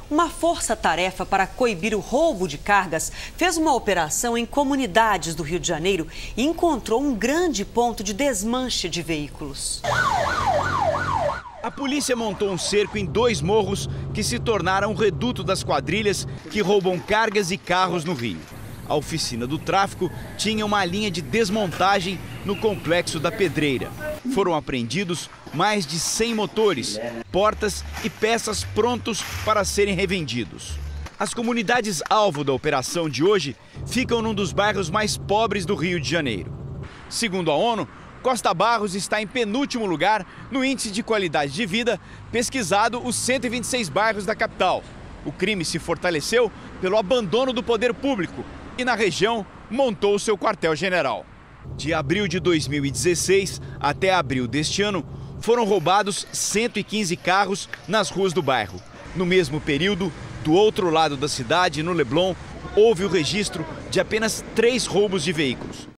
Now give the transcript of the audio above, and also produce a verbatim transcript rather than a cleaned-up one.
Uma força-tarefa para coibir o roubo de cargas fez uma operação em comunidades do Rio de Janeiro e encontrou um grande ponto de desmanche de veículos. A polícia montou um cerco em dois morros que se tornaram o reduto das quadrilhas que roubam cargas e carros no Rio. A oficina do tráfico tinha uma linha de desmontagem no complexo da Pedreira. Foram apreendidos mais de cem motores, portas e peças prontos para serem revendidos. As comunidades alvo da operação de hoje ficam num dos bairros mais pobres do Rio de Janeiro. Segundo a ONU, Costa Barros está em penúltimo lugar no índice de qualidade de vida pesquisado os cento e vinte e seis bairros da capital. O crime se fortaleceu pelo abandono do poder público e na região montou seu quartel-general. De abril de dois mil e dezesseis até abril deste ano, foram roubados cento e quinze carros nas ruas do bairro. No mesmo período, do outro lado da cidade, no Leblon, houve o registro de apenas três roubos de veículos.